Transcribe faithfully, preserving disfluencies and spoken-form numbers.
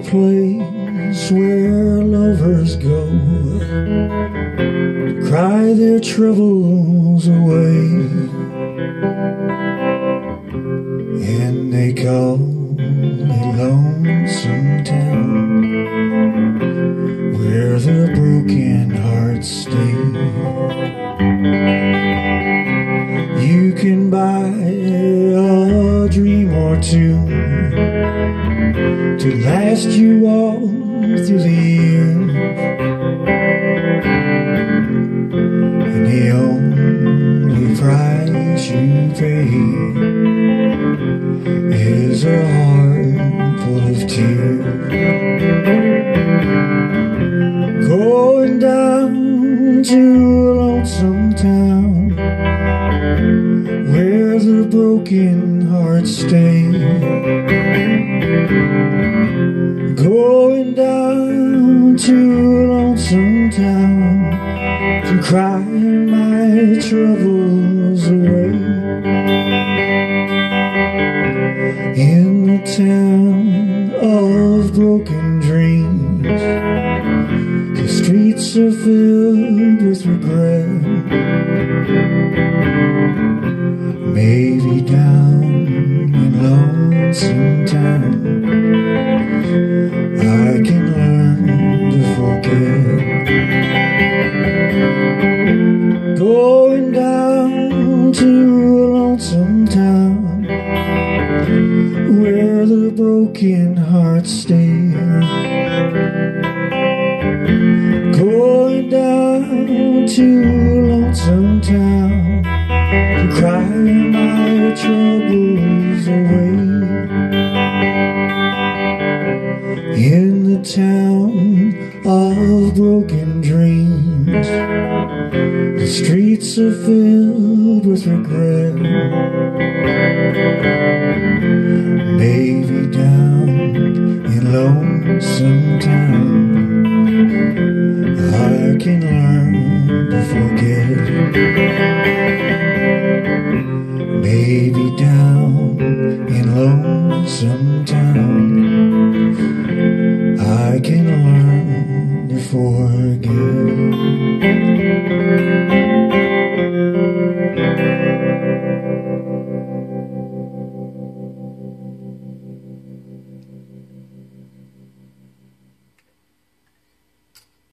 place where lovers go to cry their troubles away, and they call it Lonesome Town, where the broken hearts stay. You can buy a dream or two to last you all through the year, and the only price you pay is a heart full of tears. Going down to a lonesome town where the broken hearts stay. Going down to a lonesome town to cry my troubles away. In the town of broken dreams, the streets are filled with regret. Maybe down in Lonesome Town I can learn to forget. Going down to a lonesome town where the broken hearts stay. Going down to a lonesome town to cry my troubles away. In the town of broken dreams, the streets are filled with regret. Maybe down in Lonesome Town I can learn to forget. Maybe down in Lonesome Town I can learn to forget.